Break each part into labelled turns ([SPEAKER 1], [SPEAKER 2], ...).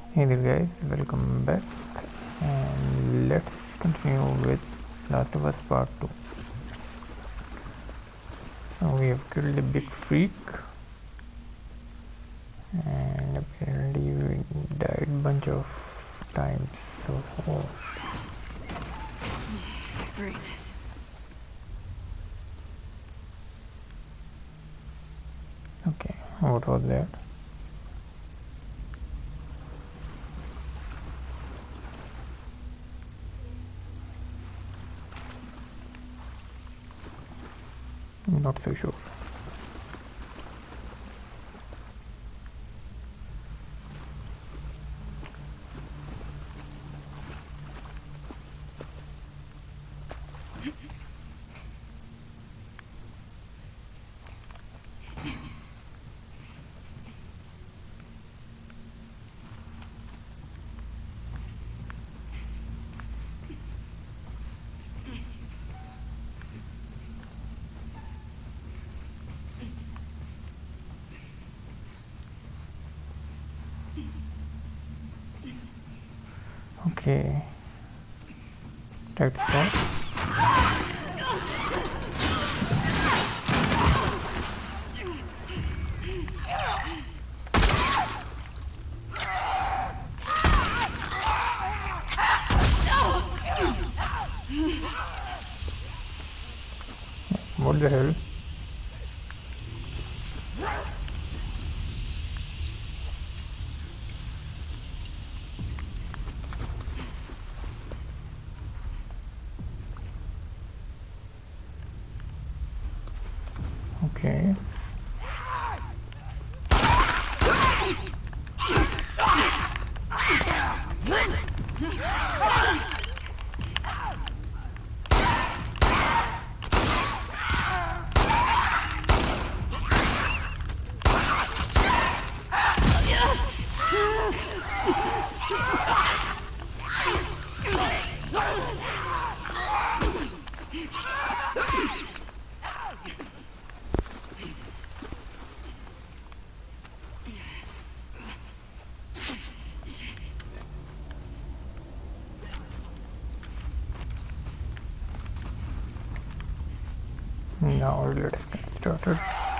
[SPEAKER 1] Hey there guys, welcome back and let's continue with Last of Us Part 2. So we have killed a big freak and apparently we died a bunch of times so far.
[SPEAKER 2] Great.
[SPEAKER 1] Okay, what was that? Not so sure. Okay, let's start. What the hell? Okay. Now let's get started.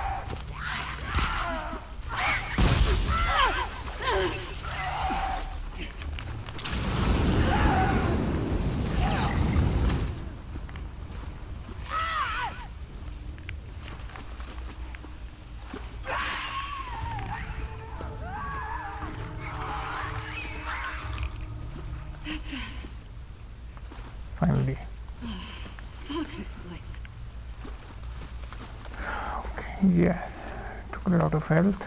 [SPEAKER 1] Finally.
[SPEAKER 2] Fuck this place.
[SPEAKER 1] Okay, yeah. Took a lot of health.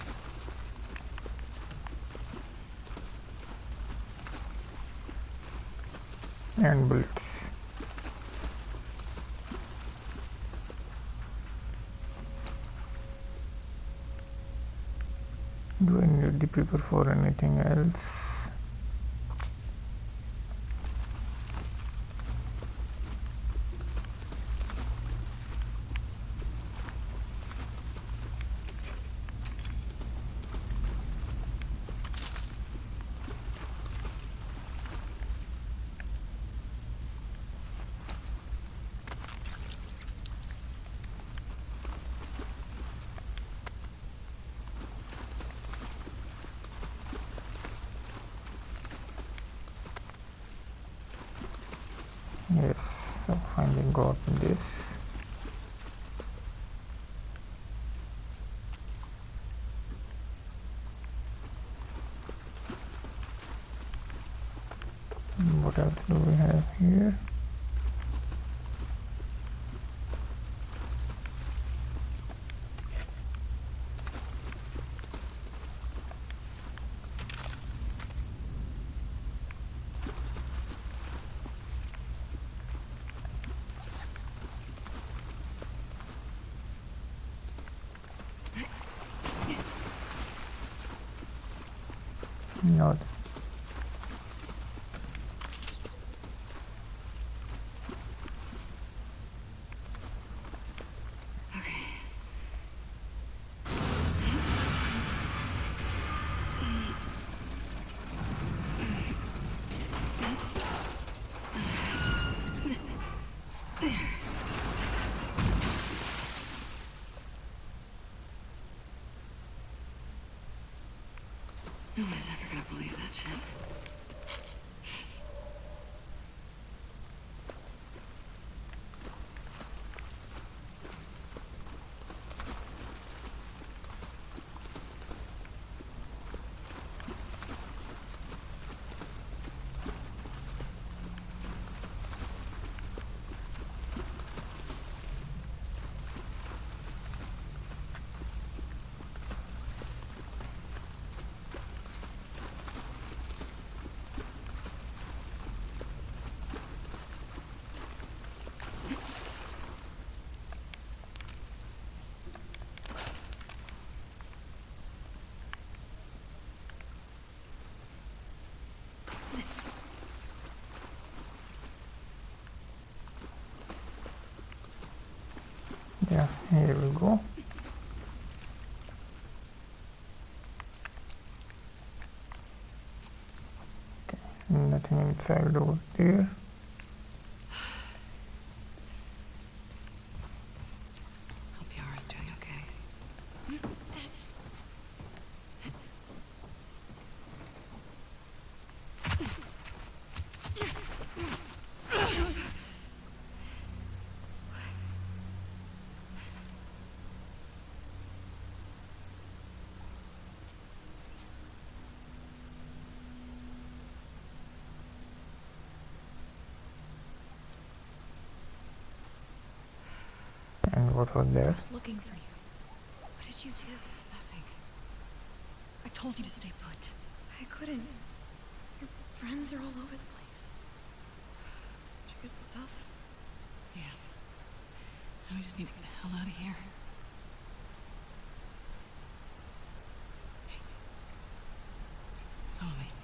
[SPEAKER 1] And bullets. Do I need to prepare for anything else? Yes, so finally got this. What else do we have here? Not.
[SPEAKER 2] No one is ever gonna believe that shit.
[SPEAKER 1] Yeah, here we go. Okay, nothing inside over there.
[SPEAKER 2] Hope Yara's doing okay.
[SPEAKER 1] And what was that?
[SPEAKER 2] Looking for you. What did you do? Nothing. I told you to stay put. I couldn't. Your friends are all over the place. Did you get the stuff? Yeah. Now we just need to get the hell out of here. Hey. Follow me.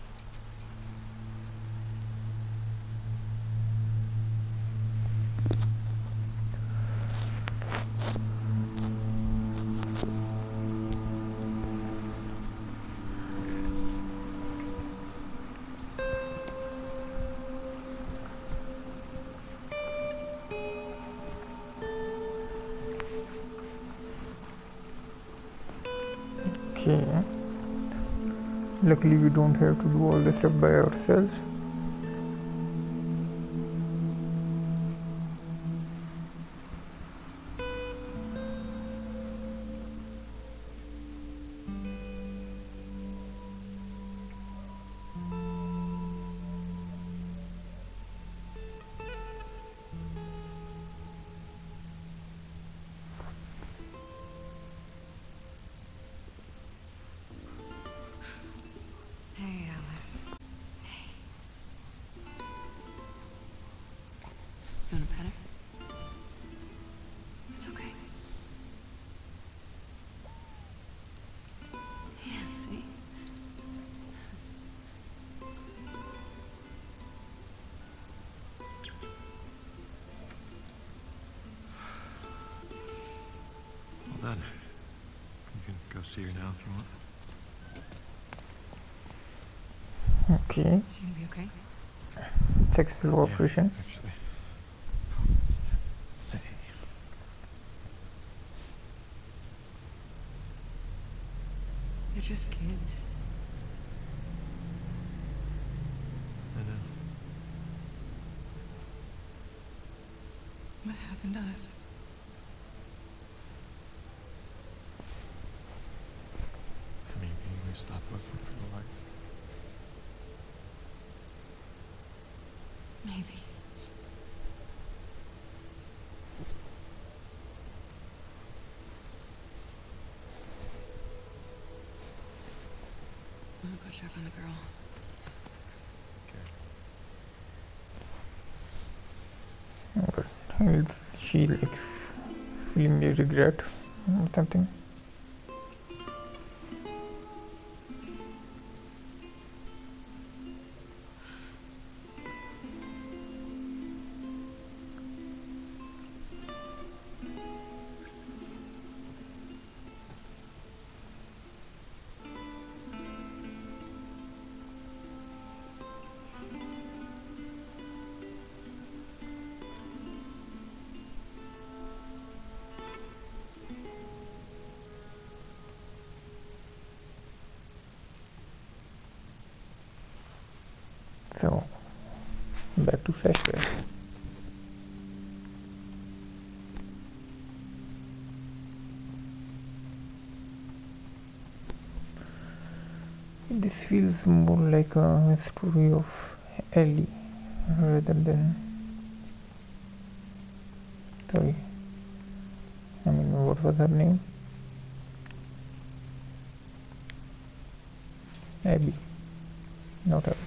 [SPEAKER 1] Okay. Luckily we don't have to do all this stuff by ourselves.
[SPEAKER 2] Hey, Alice. Hey. You want a pet her? It's okay. Yeah, see?
[SPEAKER 3] Well done. You can go see her now if you want.
[SPEAKER 1] Okay,
[SPEAKER 2] Is she gonna be okay?
[SPEAKER 1] successful operation.
[SPEAKER 3] Yeah, actually. Hey.
[SPEAKER 2] You're just kids.
[SPEAKER 3] I know.
[SPEAKER 2] What happened to us?
[SPEAKER 3] Maybe we stopped looking for the light.
[SPEAKER 2] Maybe. I'm gonna go check on the girl.
[SPEAKER 3] Okay.
[SPEAKER 1] But she like feel may regret or something. This feels more like a story of Ellie rather than. Sorry, I mean, what was her name? Abby, not Abby.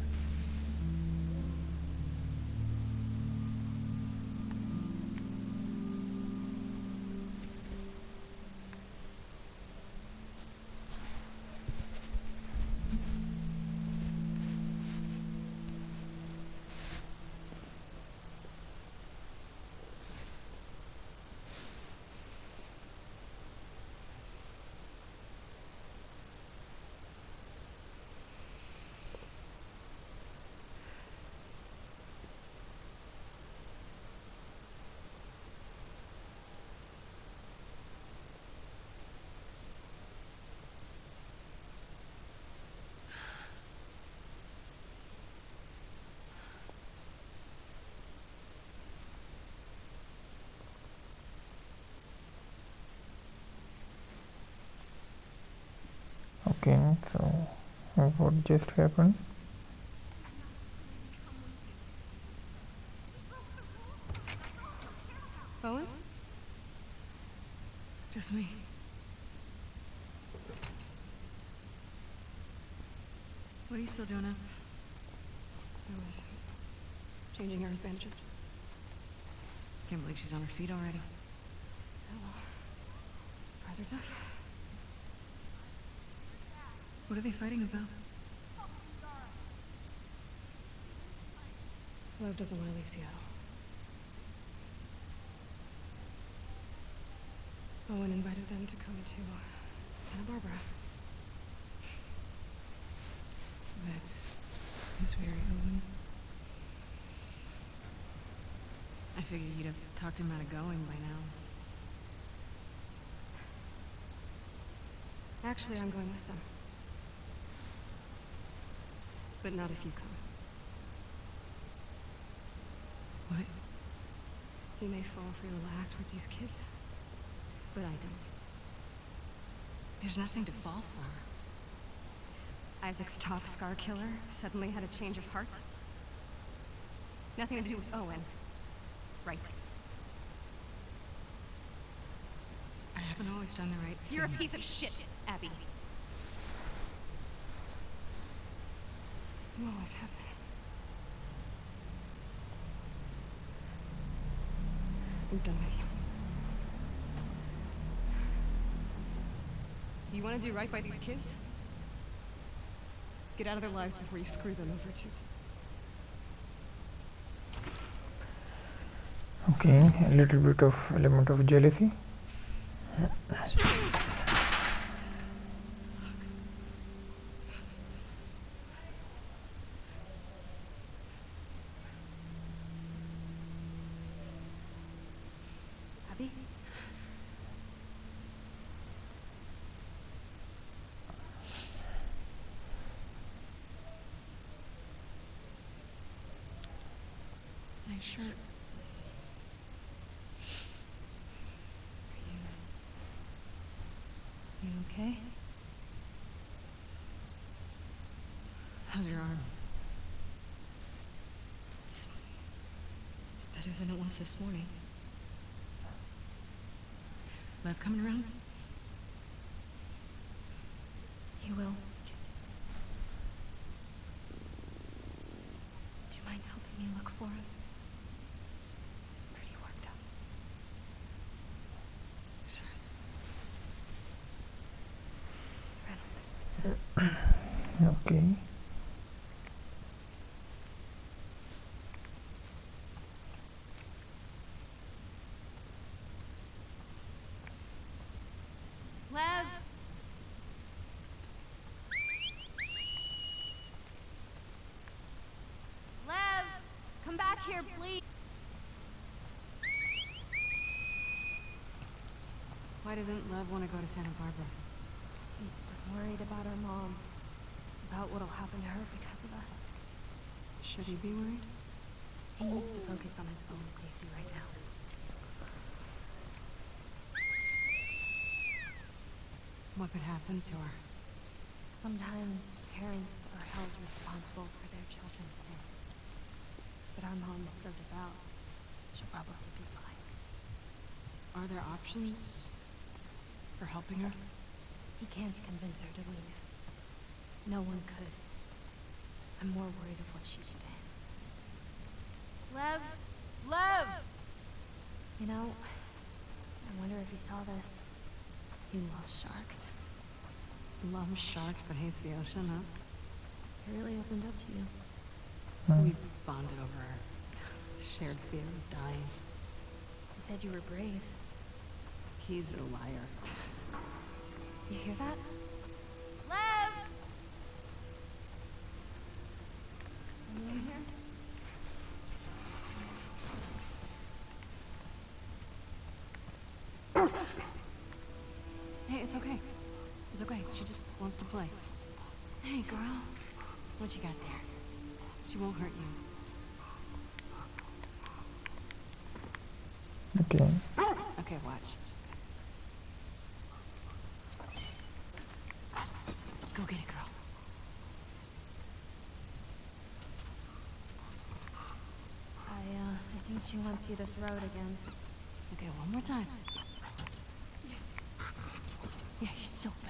[SPEAKER 1] Okay, so what just happened?
[SPEAKER 2] Owen? Just me. What are you still doing up? I was changing Yara's bandages. Can't believe she's on her feet already. Oh well. Surprise her tough. What are they fighting about? Lev doesn't want to leave Seattle. Owen invited them to come to Santa Barbara. That is very Owen. I figured you'd have talked him out of going by now. Actually, I'm going with them. But not if you come. What? You may fall for your little act with these kids, but I don't. There's nothing to fall for. Isaac's top scar killer suddenly had a change of heart. Nothing to do with Owen. Right. I haven't always done the right thing. You're a piece of shit, Abby. You always have been. I'm done with you. You want to do right by these kids? Get out of their lives before you screw them over too.
[SPEAKER 1] Okay, a little bit of element of jealousy.
[SPEAKER 2] Abby? Nice shirt. You okay? How's your arm? It's better than it was this morning. Lev coming around? He will. Do you mind helping me look for him? He's pretty worked up. Sure. Ran up this way.
[SPEAKER 1] Okay.
[SPEAKER 2] Lev! Lev! Come back here, please! Why doesn't Lev want to go to Santa Barbara?
[SPEAKER 4] He's worried about our mom. About what'll happen to her because of us.
[SPEAKER 2] Should he be worried?
[SPEAKER 4] He needs to focus on his own safety right now.
[SPEAKER 2] What could happen to her?
[SPEAKER 4] Sometimes parents are held responsible for their children's sins. But our mom is so devout, she'll probably be fine.
[SPEAKER 2] Are there options for helping her?
[SPEAKER 4] He can't convince her to leave. No one could. I'm more worried of what she did to him.
[SPEAKER 5] Lev! Lev!
[SPEAKER 4] You know, I wonder if he saw this. He loves sharks.
[SPEAKER 2] Loves sharks but hates the ocean, huh?
[SPEAKER 4] He really opened up to you.
[SPEAKER 2] We bonded over our shared fear of dying.
[SPEAKER 4] He said you were brave.
[SPEAKER 2] He's a liar.
[SPEAKER 4] You hear that?
[SPEAKER 5] Lev!
[SPEAKER 4] Are you in here?
[SPEAKER 2] Hey, it's okay. It's okay. She just wants to play. Hey, girl. What you got there? She won't hurt you.
[SPEAKER 1] Okay.
[SPEAKER 2] Okay, watch. Go get it, girl.
[SPEAKER 4] I think she wants you to throw it again.
[SPEAKER 2] Okay, one more time. Yeah, you're so fast.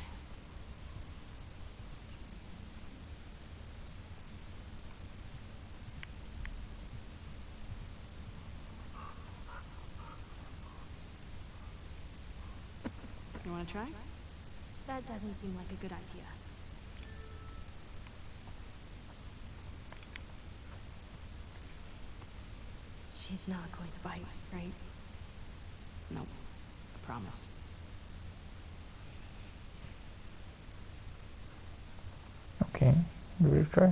[SPEAKER 2] You want to try?
[SPEAKER 4] That doesn't seem like a good idea. She's not going to bite, right?
[SPEAKER 2] Nope. I promise.
[SPEAKER 1] Okay, we will try.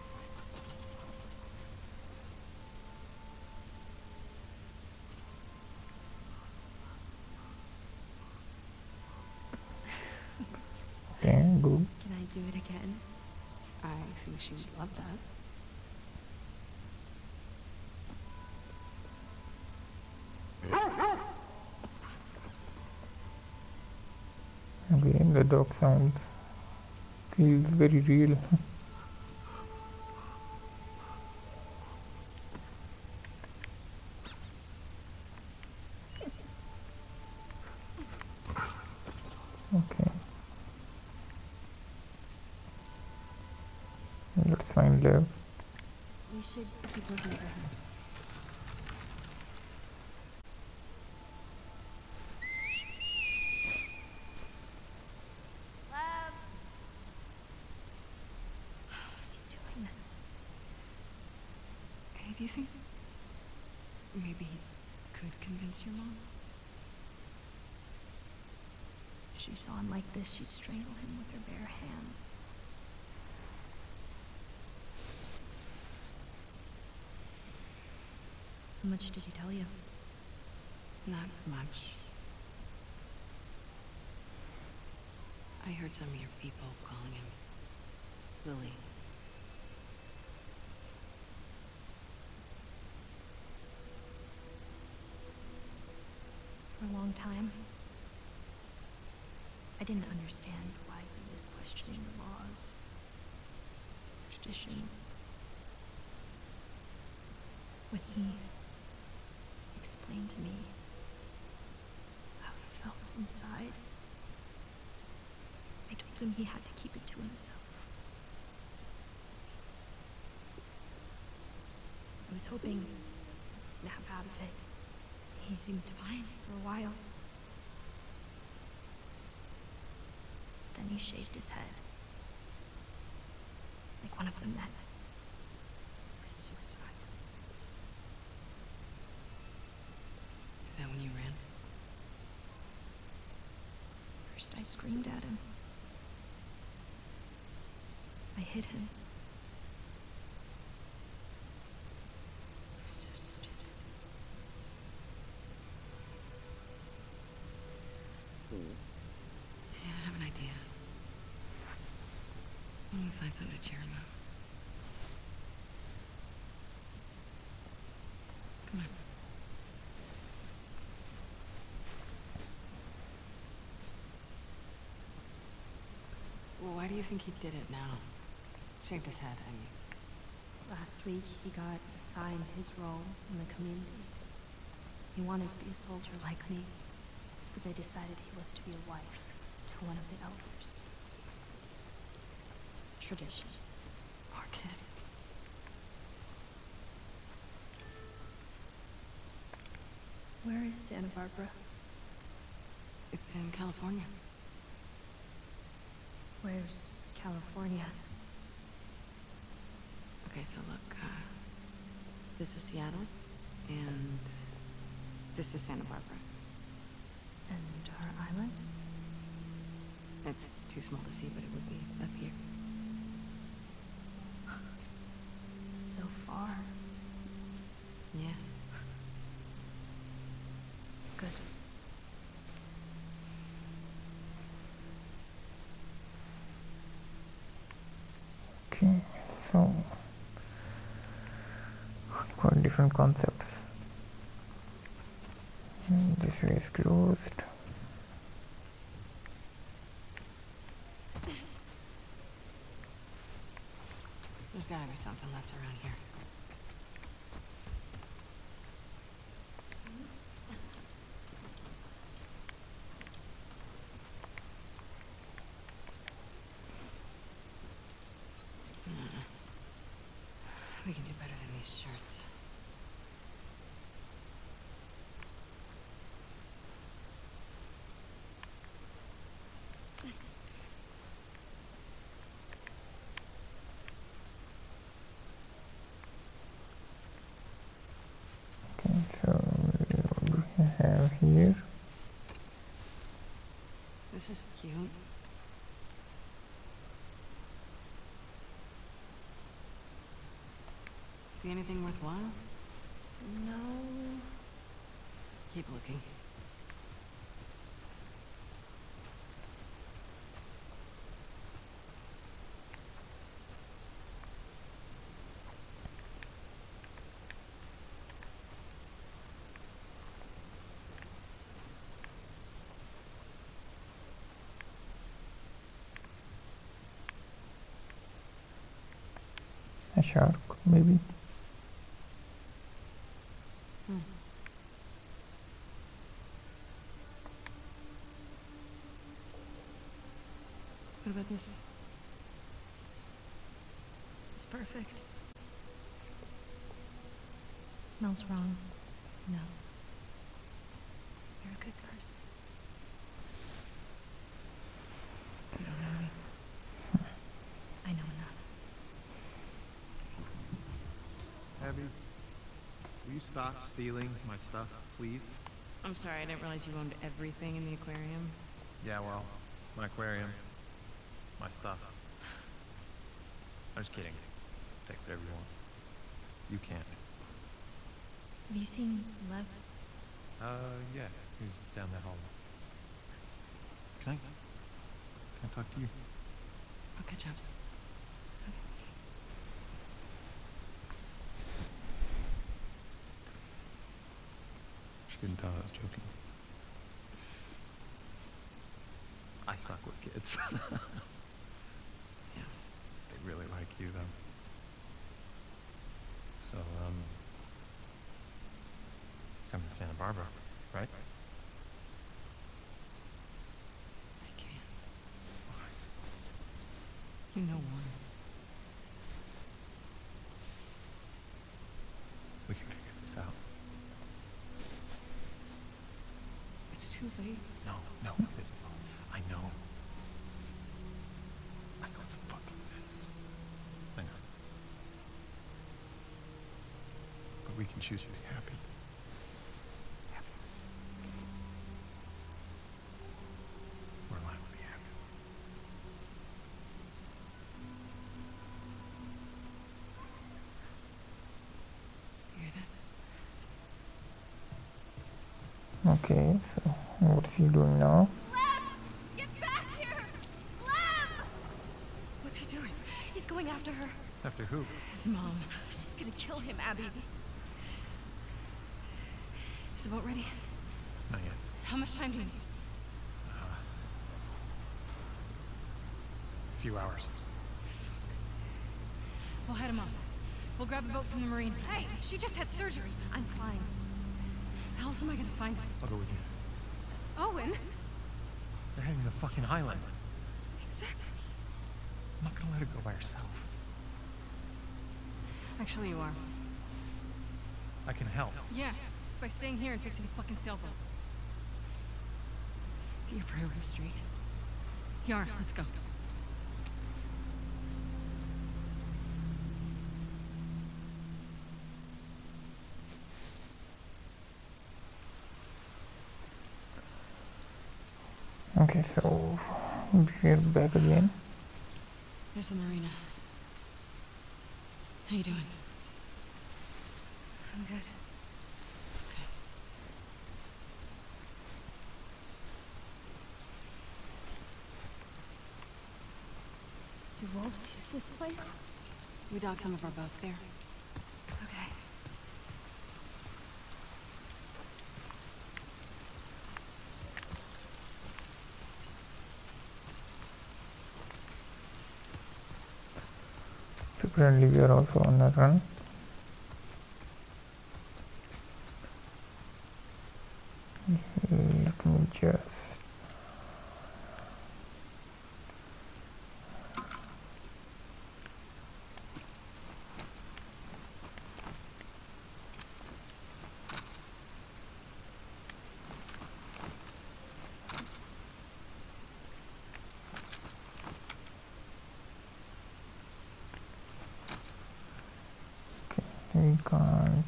[SPEAKER 1] Okay, good.
[SPEAKER 4] Can I do it again?
[SPEAKER 2] I think she would love that.
[SPEAKER 1] Okay, the dog sounds feels very real. Okay, let's find Lev.
[SPEAKER 4] We should keep looking for him.
[SPEAKER 5] Lev!
[SPEAKER 4] How is he doing this?
[SPEAKER 2] Hey, do you think maybe he could convince your mom?
[SPEAKER 4] If she saw him like this, she'd strangle him with her bare hands. How much did he tell you?
[SPEAKER 2] Not much. I heard some of your people calling him Lily.
[SPEAKER 4] For a long time, I didn't understand why he was questioning the laws, traditions. When he explained to me how he felt inside, I told him he had to keep it to himself. I was hoping he'd snap out of it. He seemed fine for a while. Then he shaved his head. Like one of the men. It was suicide.
[SPEAKER 2] Is that when you ran?
[SPEAKER 4] First I screamed at him. I hit him. I was so stupid.
[SPEAKER 2] Yeah, I have an idea. Why don't we find something to cheer him up? Come on. Well, why do
[SPEAKER 6] do you think he did it now? Shaved his head, I mean.
[SPEAKER 4] Last week, he got assigned his role in the community. He wanted to be a soldier like me, but they decided he was to be a wife to one of the elders. It's tradition.
[SPEAKER 6] Poor kid.
[SPEAKER 4] Where is Santa Barbara?
[SPEAKER 6] It's in California.
[SPEAKER 4] Where's California?
[SPEAKER 6] Okay, so look, this is Seattle, and this is Santa Barbara.
[SPEAKER 4] And our island?
[SPEAKER 6] It's too small to see, but it would be up here.
[SPEAKER 4] So far.
[SPEAKER 6] Yeah.
[SPEAKER 4] Good.
[SPEAKER 1] Okay, so quite different concepts. This way is closed.
[SPEAKER 6] There's gotta be something left around here. We can do better than these shirts.
[SPEAKER 1] Okay, so what we have here.
[SPEAKER 6] This is cute. See anything worthwhile?
[SPEAKER 4] No.
[SPEAKER 6] Keep looking.
[SPEAKER 1] A shark, maybe.
[SPEAKER 6] What about this?
[SPEAKER 4] It's perfect. Mel's wrong. No. You're a good person.
[SPEAKER 6] You don't know me.
[SPEAKER 4] I know enough.
[SPEAKER 3] Abby, will you stop stealing my stuff, please?
[SPEAKER 6] I'm sorry, I didn't realize you owned everything in the aquarium.
[SPEAKER 3] Yeah, well, my aquarium, my stuff. I'm just kidding. Take whatever you want. You can't.
[SPEAKER 4] Have you seen Lev?
[SPEAKER 3] Yeah, he's down that hallway. Can I talk to you?
[SPEAKER 6] I'll catch up.
[SPEAKER 3] She couldn't tell I was joking. I suck with kids.
[SPEAKER 6] Yeah.
[SPEAKER 3] They really like you, though. So, come to Santa Barbara, right?
[SPEAKER 6] I can't. You know why.
[SPEAKER 3] We can figure this out.
[SPEAKER 6] It's too late.
[SPEAKER 3] No, it isn't. I know. I know it's a fucking mess. I know. But we can choose who's happy. Happy. We're allowed to be happy.
[SPEAKER 6] You hear that?
[SPEAKER 1] Okay, so what is he doing now?
[SPEAKER 5] Lev! Get back here! Lev!
[SPEAKER 2] What's he doing? He's going after her.
[SPEAKER 3] After who?
[SPEAKER 6] His mom.
[SPEAKER 2] She's gonna kill him, Abby.
[SPEAKER 6] Is the boat ready?
[SPEAKER 3] Not yet.
[SPEAKER 6] How much time do you need?
[SPEAKER 3] A few hours.
[SPEAKER 2] We'll head him up. We'll grab a boat from the Marina. Hey, she just had surgery. I'm fine. How else am I gonna find her?
[SPEAKER 3] I'll go with you.
[SPEAKER 2] Owen?
[SPEAKER 3] You're heading to the fucking island.
[SPEAKER 2] Exactly.
[SPEAKER 3] I'm not gonna let her go by herself.
[SPEAKER 2] Actually, you are.
[SPEAKER 3] I can help.
[SPEAKER 2] Yeah, by staying here and fixing the fucking sailboat.
[SPEAKER 6] Get your priorities straight.
[SPEAKER 2] Yar, let's go.
[SPEAKER 1] Okay, so we're back again.
[SPEAKER 2] There's the Marina. How you doing? I'm good. Okay.
[SPEAKER 4] Do wolves use this place?
[SPEAKER 2] We dock some of our boats there.
[SPEAKER 4] Okay.
[SPEAKER 1] So currently we are also on a run. Let me just we can't.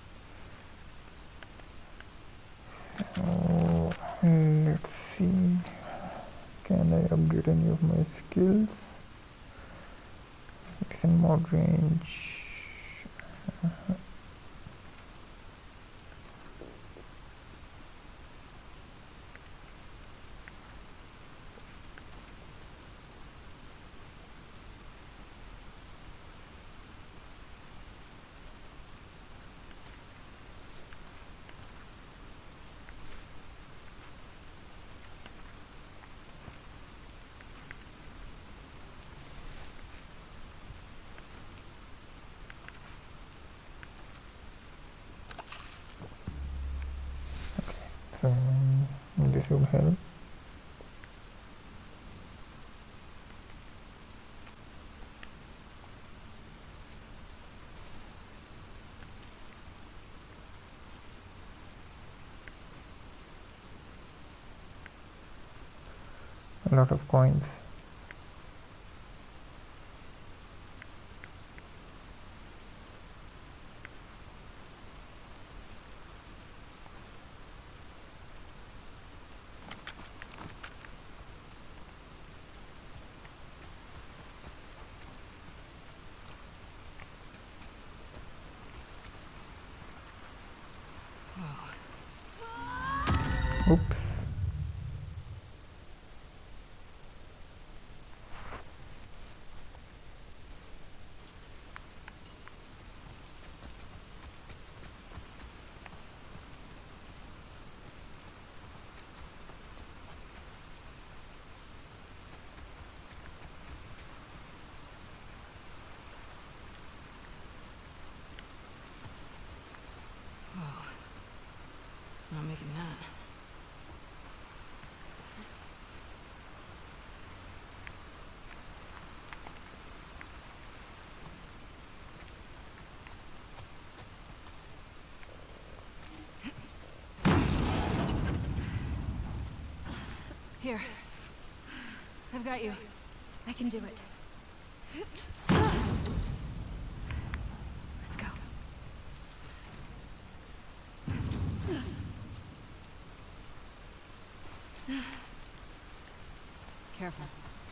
[SPEAKER 1] So let's see, can I upgrade any of my skills? Action mode range. So this will help. A lot of coins. Oops.
[SPEAKER 2] Not making that. Here. I've got you.
[SPEAKER 4] I can do it. Let's go.
[SPEAKER 2] Careful.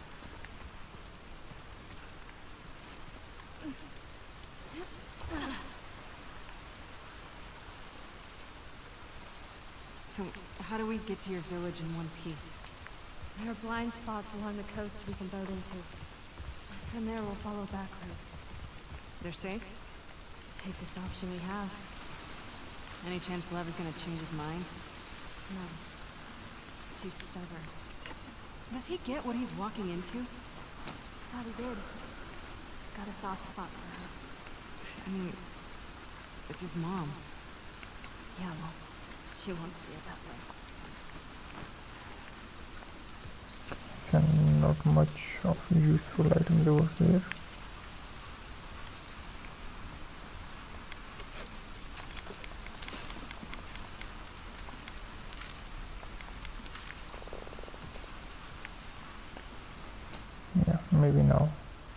[SPEAKER 2] So, how do we get to your village in one piece?
[SPEAKER 4] There are blind spots along the coast we can boat into. From there, we'll follow back roads.
[SPEAKER 2] They're safe?
[SPEAKER 4] Safest option we have.
[SPEAKER 2] Any chance Lev is gonna change his mind?
[SPEAKER 4] No. Too stubborn.
[SPEAKER 2] Does he get what he's walking into?
[SPEAKER 4] thought he did. He's got a soft spot for her.
[SPEAKER 6] I mean, it's his mom.
[SPEAKER 4] Yeah, well, she won't see it that way.
[SPEAKER 1] And not much of useful items over here. Yeah, maybe now.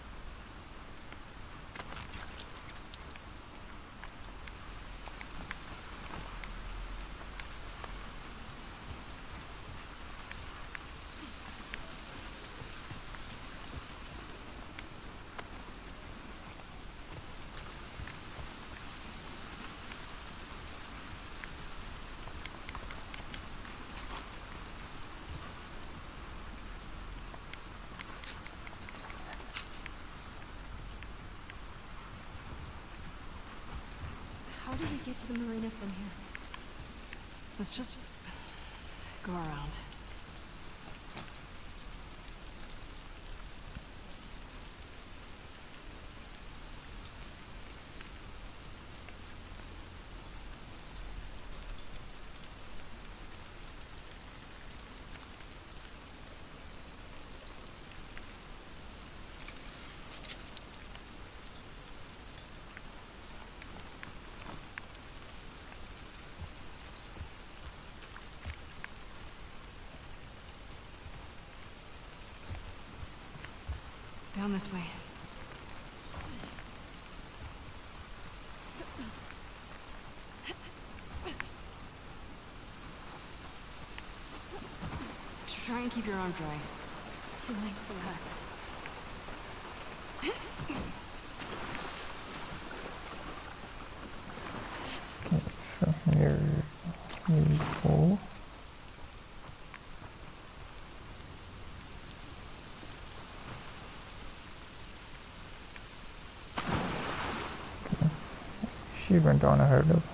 [SPEAKER 4] How did we get to the marina from here?
[SPEAKER 6] Let's just go around. Down this way. Try and keep your arm dry.
[SPEAKER 4] Too late for that.
[SPEAKER 1] So here we go. She went on ahead of.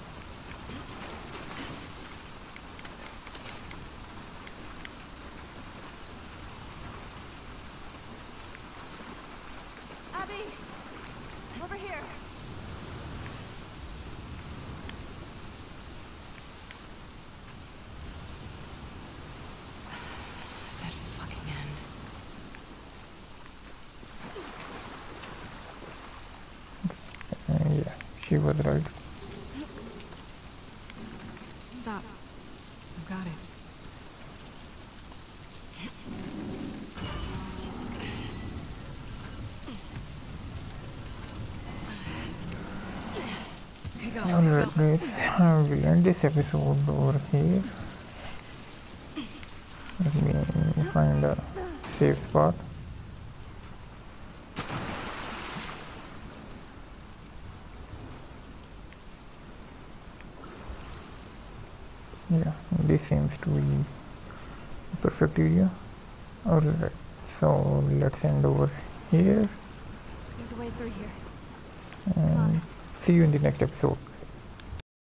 [SPEAKER 5] Abby! Over here!
[SPEAKER 6] That fucking end.
[SPEAKER 1] Yeah, she was right.
[SPEAKER 6] Stop. I've got it. Okay, go.
[SPEAKER 1] Alright guys, we'll end this episode over here. Let me find a safe spot. Yeah, this seems to be a perfect area. Alright, so let's end over here
[SPEAKER 4] There's a way through here.
[SPEAKER 1] and see you in the next episode.